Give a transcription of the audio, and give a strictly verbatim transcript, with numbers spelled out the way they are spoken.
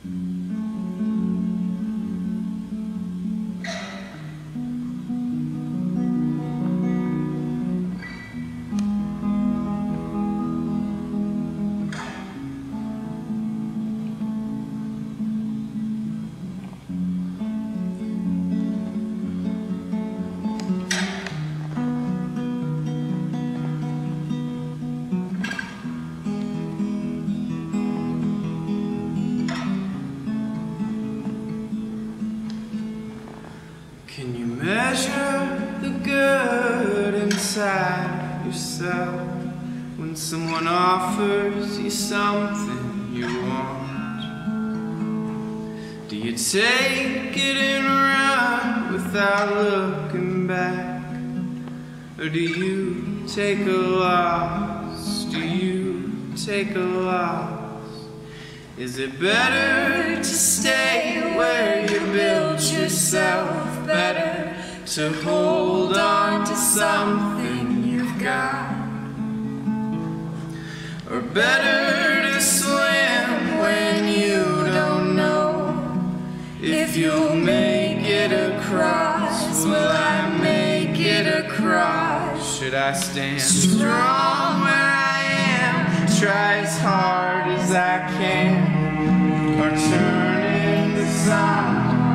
Can you measure the good inside yourself when someone offers you something you want? Do you take it and run without looking back? Or do you take a loss? Do you take a loss? Is it better to stay where you build yourself? Better to hold on to something you've got? Or better to swim when you don't know if you'll make it across? Will I make it across? Should I stand strong where I am, try as hard as I can, or turn into something